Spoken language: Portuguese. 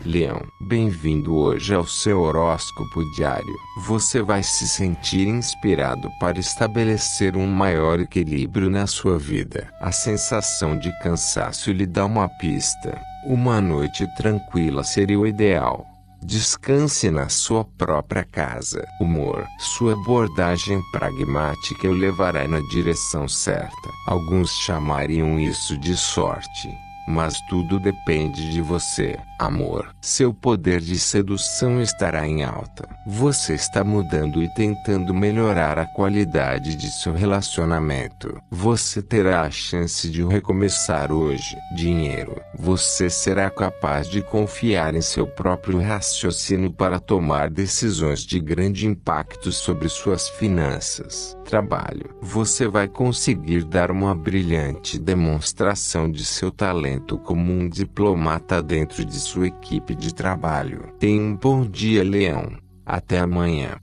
Leão, bem-vindo hoje ao seu horóscopo diário. Você vai se sentir inspirado para estabelecer um maior equilíbrio na sua vida. A sensação de cansaço lhe dá uma pista. Uma noite tranquila seria o ideal. Descanse na sua própria casa. Humor. Sua abordagem pragmática o levará na direção certa. Alguns chamariam isso de sorte. Mas tudo depende de você. Amor. Seu poder de sedução estará em alta. Você está mudando e tentando melhorar a qualidade de seu relacionamento. Você terá a chance de recomeçar hoje. Dinheiro. Você será capaz de confiar em seu próprio raciocínio para tomar decisões de grande impacto sobre suas finanças. Trabalho. Você vai conseguir dar uma brilhante demonstração de seu talento como um diplomata dentro de sua equipe de trabalho. Tenha um bom dia, Leão. Até amanhã.